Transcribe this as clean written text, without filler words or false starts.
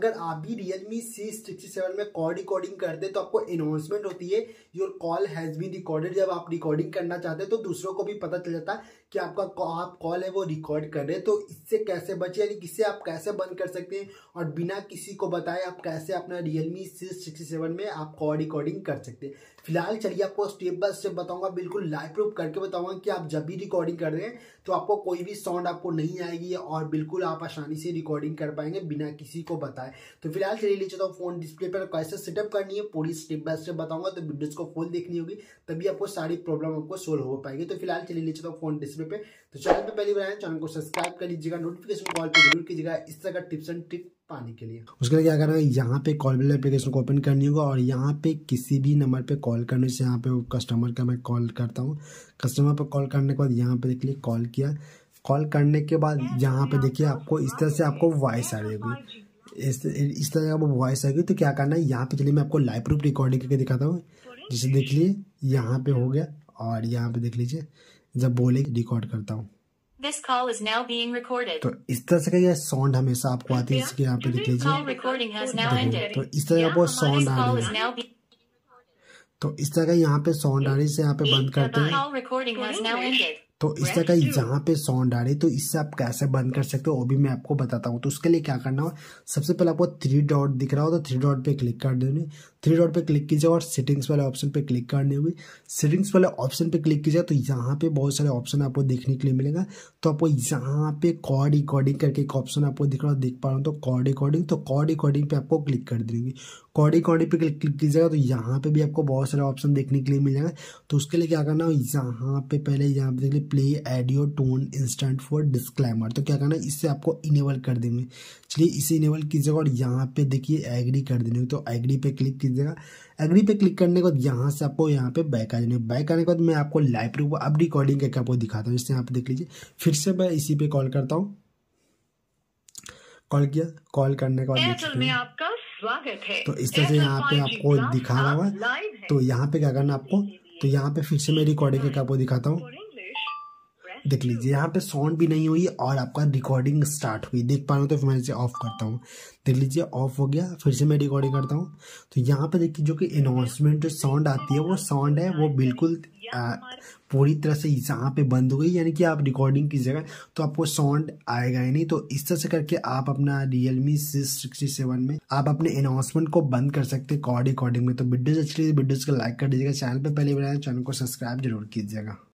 अगर आप भी Realme C67 में कॉल रिकॉर्डिंग करते हैं तो आपको अनाउंसमेंट होती है your call has been recorded. जब आप रिकॉर्डिंग करना चाहते हैं तो दूसरों को भी पता चल जाता है कि आपका आप कॉल है वो रिकॉर्ड कर रहे हैं। तो इससे कैसे बचे, यानी किससे आप कैसे बंद कर सकते हैं और बिना किसी को बताए आप कैसे अपना Realme C67 में आप कॉल रिकॉर्डिंग कर सकते हैं। फिलहाल चलिए आपको स्टेप बाय स्टेप बताऊंगा, बिल्कुल लाइव प्रूफ करके बताऊंगा कि आप जब भी रिकॉर्डिंग कर रहे हैं तो आपको कोई भी साउंड आपको नहीं आएगी और बिल्कुल आप आसानी से रिकॉर्डिंग कर पाएंगे बिना किसी को बताए। तो फिलहाल चलिए ले चलता हूँ फोन डिस्प्ले पर कैसे सेटअप करनी है, पूरी स्टेप बाय स्टेप बताऊंगा। तो वीडियोस को फुल देखनी होगी तभी आपको सारी प्रॉब्लम आपको सोल्व हो पाएगी। तो फिलहाल चलिए ले चलता हूँ फोन डिस्प्ले पे। तो चैनल पे पहली बार आए चैनल को सब्सक्राइब कर लीजिएगा, नोटिफिकेशन कॉल पे जरूर कीजिएगा इस तरह का टिप्स एंड ट्रिक पाने के लिए। उसके लिए क्या करना है, यहाँ पे कॉल बिल एप्लीकेशन को ओपन करनी होगा और यहाँ पे किसी भी नंबर पे कॉल करने से यहाँ पे कस्टमर का मैं कॉल करता हूँ। कस्टमर पर कॉल करने के बाद यहाँ पे देखिए कॉल किया, कॉल करने के बाद यहाँ पे देखिए आपको इस तरह से आपको वॉइस आ रही होगी, इस तरह का वॉइस आएगी। तो क्या करना है, यहाँ पे चलिए मैं आपको लाइव प्रूफ रिकॉर्डिंग करके दिखाता हूँ। जैसे देख लीजिए यहाँ पे हो गया और यहाँ पे देख लीजिए जब बोले रिकॉर्ड करता हूँ This call is now being recorded. तो इस तरह से का यह साउंड हमेशा आपको आती है। इसके यहाँ पे देख लीजिए Call recording has now ended. तो इस तरह का वो साउंड This आ call रही is है। now being तो इस तरह का यहाँ पे साउंड आ रही है, इसे यहाँ पे बंद करते हैं। Call recording has now ended. तो इस तरह का यहाँ पे साउंड आ रही है, तो इससे आप कैसे बंद कर सकते हो वो भी मैं आपको बताता हूँ। तो उसके लिए क्या करना हो, सबसे पहले आपको 3 डॉट दिख रहा हो तो 3 डॉट पे क्लिक कर देने। 3 डॉट पे क्लिक कीजिए और सेटिंग्स वाले ऑप्शन पे क्लिक करनी होगी। सेटिंग्स वाले ऑप्शन पे क्लिक कीजिए तो यहाँ पे बहुत सारे ऑप्शन आपको देखने के लिए मिलेगा। तो आपको यहाँ पे कॉल रिकॉर्डिंग करके एक ऑप्शन आपको दिख रहा हो, देख पा रहा हूँ। तो कॉल रिकॉर्डिंग, तो कॉल रिकॉर्डिंग पे आपको क्लिक कर देंगे। कॉल रिकॉर्डिंग पे क्लिक कीजिएगा तो यहाँ पे भी आपको बहुत सारे ऑप्शन देखने के लिए मिल जाएगा। तो उसके लिए क्या करना हो, यहाँ पे पहले यहाँ पे देखिए play audio tone instant for disclaimer. तो क्या करना है, इससे आपको इनेबल कर देंगे। चलिए इसे इनेबल कीजिएगा और यहाँ पे देखिए एग्री कर देंगे। तो एग्री पे क्लिक कीजिएगा। एग्री पे क्लिक करने के बाद यहाँ से आपको यहाँ पे बैक आ जाने। बैक आने के बाद मैं आपको लाइव प्रूफ अब रिकॉर्डिंग करके आपको दिखाता हूँ। इससे यहाँ पे देख लीजिए, फिर से मैं इसी पे कॉल करता हूँ। कॉल किया, कॉल करने के बाद आपका स्वागत है। तो इस तरह से यहाँ पे आपको दिखा रहा हुआ। तो यहाँ पे क्या करना आपको, तो यहाँ पे फिर से मैं रिकॉर्डिंग करके आपको दिखाता हूँ। देख लीजिए यहाँ पे साउंड भी नहीं हुई और आपका रिकॉर्डिंग स्टार्ट हुई, देख पा रहे हो। तो फिर मैं इसे ऑफ करता हूँ, देख लीजिए ऑफ हो गया। फिर से मैं रिकॉर्डिंग करता हूँ तो यहाँ पे देखिए जो कि अनाउंसमेंट जो साउंड आती है वो साउंड है वो बिल्कुल पूरी तरह से यहाँ पे बंद हो गई। यानी कि आप रिकॉर्डिंग कीजिएगा तो आपको साउंड आएगा ही नहीं। तो इस तरह से करके आप अपना Realme C67 में आप अपने अनाउंसमेंट को बंद कर सकते हैं कॉल रिकॉर्डिंग में। तो वीडियोस अच्छी लगी वीडियोस को लाइक कर दीजिएगा, चैनल पे पहले बनाए चैनल को सब्सक्राइब जरूर कीजिएगा।